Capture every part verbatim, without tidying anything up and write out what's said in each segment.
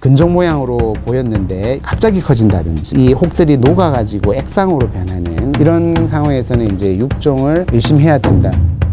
근종 모양으로 보였는데 갑자기 커진다든지 이 혹들이 녹아가지고 액상으로 변하는 이런 상황에서는 이제 육종을 의심해야 된다.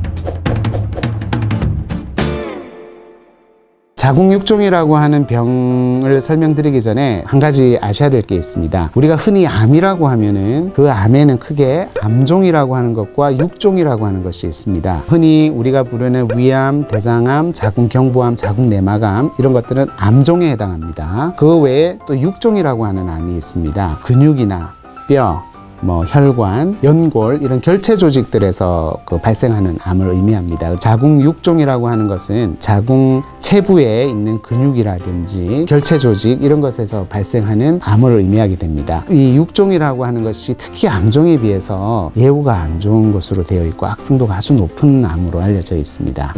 자궁육종이라고 하는 병을 설명드리기 전에 한 가지 아셔야 될 게 있습니다. 우리가 흔히 암이라고 하면은 그 암에는 크게 암종이라고 하는 것과 육종이라고 하는 것이 있습니다. 흔히 우리가 부르는 위암, 대장암, 자궁경부암, 자궁내막암 이런 것들은 암종에 해당합니다. 그 외에 또 육종이라고 하는 암이 있습니다. 근육이나 뼈, 뭐 혈관, 연골 이런 결체 조직들에서 그 발생하는 암을 의미합니다. 자궁육종이라고 하는 것은 자궁 체부에 있는 근육이라든지 결체 조직 이런 것에서 발생하는 암을 의미하게 됩니다. 이 육종이라고 하는 것이 특히 암종에 비해서 예후가 안 좋은 것으로 되어 있고 악성도가 아주 높은 암으로 알려져 있습니다.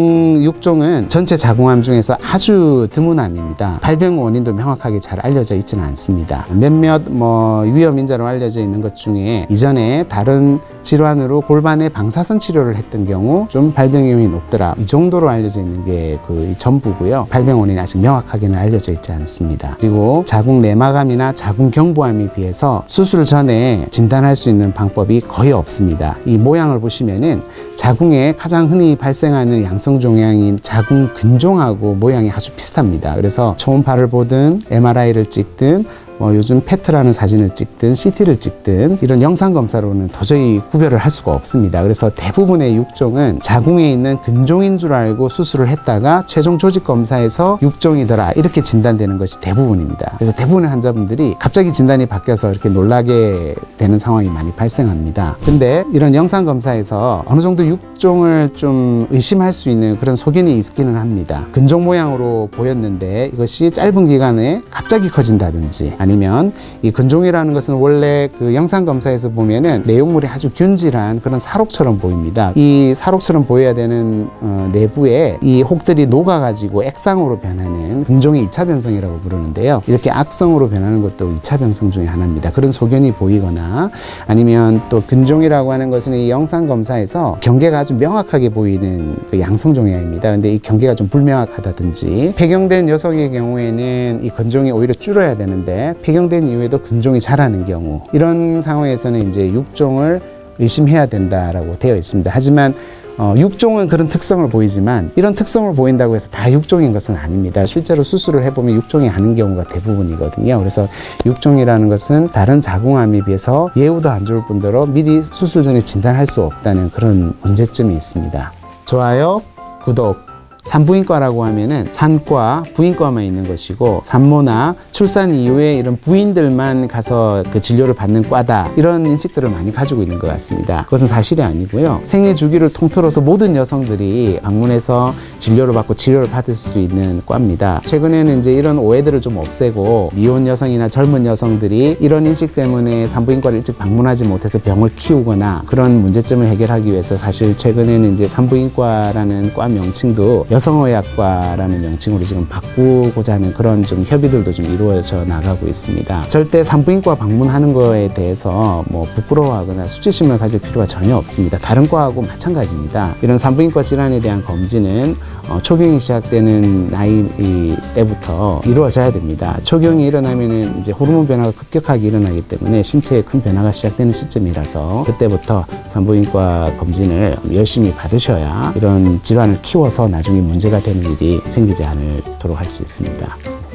자궁육종은 전체 자궁암 중에서 아주 드문 암입니다. 발병 원인도 명확하게 잘 알려져 있지는 않습니다. 몇몇 뭐 위험 인자로 알려져 있는 것 중에 이전에 다른 질환으로 골반에 방사선 치료를 했던 경우 좀 발병 위험이 높더라. 이 정도로 알려져 있는 게 그 전부고요. 발병 원인이 아직 명확하게는 알려져 있지 않습니다. 그리고 자궁내막암이나 자궁경부암에 비해서 수술 전에 진단할 수 있는 방법이 거의 없습니다. 이 모양을 보시면은 자궁에 가장 흔히 발생하는 양성 종양인 자궁 근종하고 모양이 아주 비슷합니다. 그래서 초음파를 보든 엠알아이를 찍든 뭐 요즘 페트라는 사진을 찍든 씨티를 찍든 이런 영상 검사로는 도저히 구별을 할 수가 없습니다. 그래서 대부분의 육종은 자궁에 있는 근종인 줄 알고 수술을 했다가 최종 조직 검사에서 육종이더라 이렇게 진단되는 것이 대부분입니다. 그래서 대부분의 환자분들이 갑자기 진단이 바뀌어서 이렇게 놀라게 되는 상황이 많이 발생합니다. 근데 이런 영상 검사에서 어느 정도 육종을 좀 의심할 수 있는 그런 소견이 있기는 합니다. 근종 모양으로 보였는데 이것이 짧은 기간에 갑자기 커진다든지 아니면 이 근종이라는 것은 원래 그 영상 검사에서 보면은 내용물이 아주 균질한 그런 사록처럼 보입니다. 이 사록처럼 보여야 되는 어, 내부에 이 혹들이 녹아가지고 액상으로 변하는 근종의 이 차 변성이라고 부르는데요. 이렇게 악성으로 변하는 것도 이 차 변성 중에 하나입니다. 그런 소견이 보이거나 아니면 또 근종이라고 하는 것은 이 영상 검사에서 경계가 아주 명확하게 보이는 그 양성 종양입니다. 근데 이 경계가 좀 불명확하다든지 폐경된 여성의 경우에는 이 근종이 오히려 줄어야 되는데 폐경된 이후에도 근종이 자라는 경우 이런 상황에서는 이제 육종을 의심해야 된다라고 되어 있습니다. 하지만 어, 육종은 그런 특성을 보이지만 이런 특성을 보인다고 해서 다 육종인 것은 아닙니다. 실제로 수술을 해보면 육종이 아닌 경우가 대부분이거든요. 그래서 육종이라는 것은 다른 자궁암에 비해서 예후도 안 좋을 뿐더러 미리 수술 전에 진단할 수 없다는 그런 문제점이 있습니다. 좋아요, 구독. 산부인과라고 하면은 산과 부인과만 있는 것이고 산모나 출산 이후에 이런 부인들만 가서 그 진료를 받는 과다 이런 인식들을 많이 가지고 있는 것 같습니다. 그것은 사실이 아니고요. 생애 주기를 통틀어서 모든 여성들이 방문해서 진료를 받고 치료를 받을 수 있는 과입니다. 최근에는 이제 이런 오해들을 좀 없애고 미혼 여성이나 젊은 여성들이 이런 인식 때문에 산부인과를 일찍 방문하지 못해서 병을 키우거나 그런 문제점을 해결하기 위해서 사실 최근에는 이제 산부인과라는 과 명칭도 여성의학과라는 명칭으로 지금 바꾸고자 하는 그런 좀 협의들도 좀 이루어져 나가고 있습니다. 절대 산부인과 방문하는 거에 대해서 뭐 부끄러워하거나 수치심을 가질 필요가 전혀 없습니다. 다른 과하고 마찬가지입니다. 이런 산부인과 질환에 대한 검진은 어, 초경이 시작되는 나이 때부터 이루어져야 됩니다. 초경이 일어나면은 이제 호르몬 변화가 급격하게 일어나기 때문에 신체에 큰 변화가 시작되는 시점이라서 그때부터 산부인과 검진을 열심히 받으셔야 이런 질환을 키워서 나중에 문제가 되는 일이 생기지 않도록 할 수 있습니다.